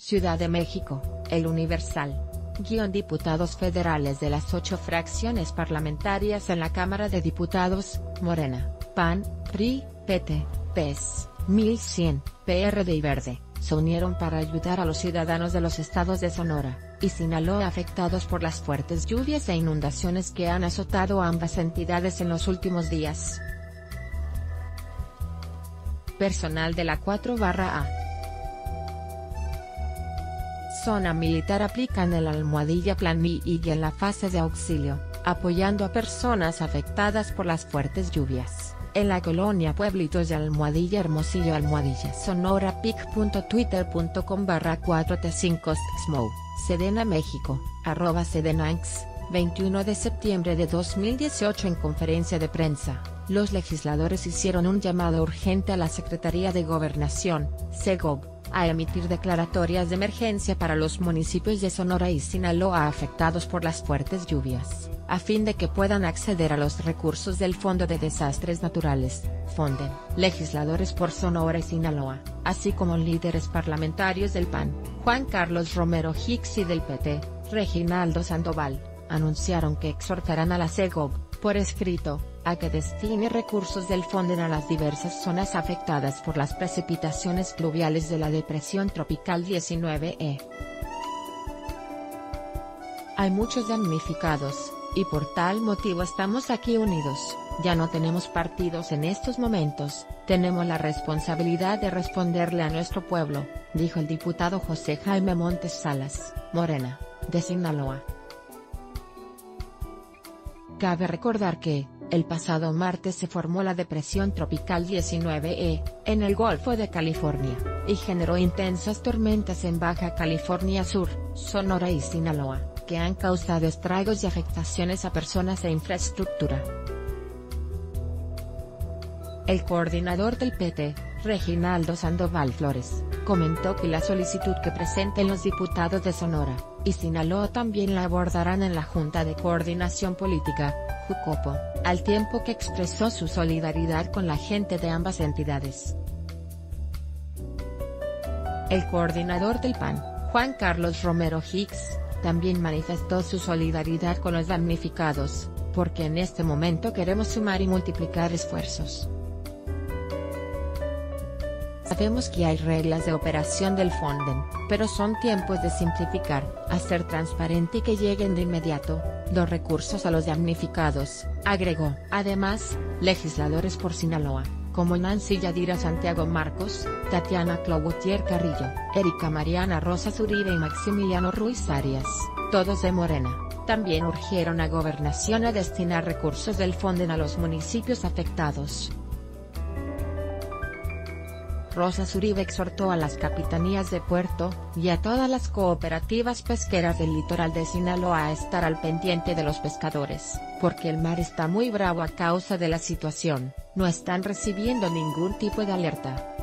Ciudad de México, El Universal. Diputados federales de las 8 fracciones parlamentarias en la Cámara de Diputados, Morena, PAN, PRI, PT, PES, 1100, PRD y Verde, se unieron para ayudar a los ciudadanos de los estados de Sonora y Sinaloa afectados por las fuertes lluvias e inundaciones que han azotado a ambas entidades en los últimos días. Personal de la 4/A. Zona militar aplican el almohadilla Plan MI y en la fase de auxilio, apoyando a personas afectadas por las fuertes lluvias, en la colonia Pueblitos de Almohadilla Hermosillo Almohadilla Sonora pic.twitter.com/4t5stxmo, Sedena México, @SedenaX, 21 de septiembre de 2018. En conferencia de prensa, los legisladores hicieron un llamado urgente a la Secretaría de Gobernación, SEGOB, a emitir declaratorias de emergencia para los municipios de Sonora y Sinaloa afectados por las fuertes lluvias, a fin de que puedan acceder a los recursos del Fondo de Desastres Naturales, FONDEN. Legisladores por Sonora y Sinaloa, así como líderes parlamentarios del PAN, Juan Carlos Romero Hicks, y del PT, Reginaldo Sandoval, anunciaron que exhortarán a la SEGOB, por escrito, a que destine recursos del FONDEN a las diversas zonas afectadas por las precipitaciones pluviales de la depresión tropical 19E. Hay muchos damnificados, y por tal motivo estamos aquí unidos. Ya no tenemos partidos en estos momentos, tenemos la responsabilidad de responderle a nuestro pueblo, dijo el diputado José Jaime Montes Salas, Morena, de Sinaloa. Cabe recordar que, el pasado martes se formó la depresión tropical 19E, en el Golfo de California, y generó intensas tormentas en Baja California Sur, Sonora y Sinaloa, que han causado estragos y afectaciones a personas e infraestructura. El coordinador del PT, Reginaldo Sandoval Flores, comentó que la solicitud que presenten los diputados de Sonora y Sinaloa también la abordarán en la Junta de Coordinación Política, JUCOPO, al tiempo que expresó su solidaridad con la gente de ambas entidades. El coordinador del PAN, Juan Carlos Romero Hicks, también manifestó su solidaridad con los damnificados, porque en este momento queremos sumar y multiplicar esfuerzos. Sabemos que hay reglas de operación del FONDEN, pero son tiempos de simplificar, hacer transparente y que lleguen de inmediato los recursos a los damnificados, agregó. Además, legisladores por Sinaloa, como Nancy Yadira Santiago Marcos, Tatiana Cloutier Carrillo, Erika Mariana Rosas Uribe y Maximiliano Ruiz Arias, todos de Morena, también urgieron a Gobernación a destinar recursos del FONDEN a los municipios afectados. Rosas Uribe exhortó a las capitanías de puerto, y a todas las cooperativas pesqueras del litoral de Sinaloa a estar al pendiente de los pescadores, porque el mar está muy bravo a causa de la situación, no están recibiendo ningún tipo de alerta.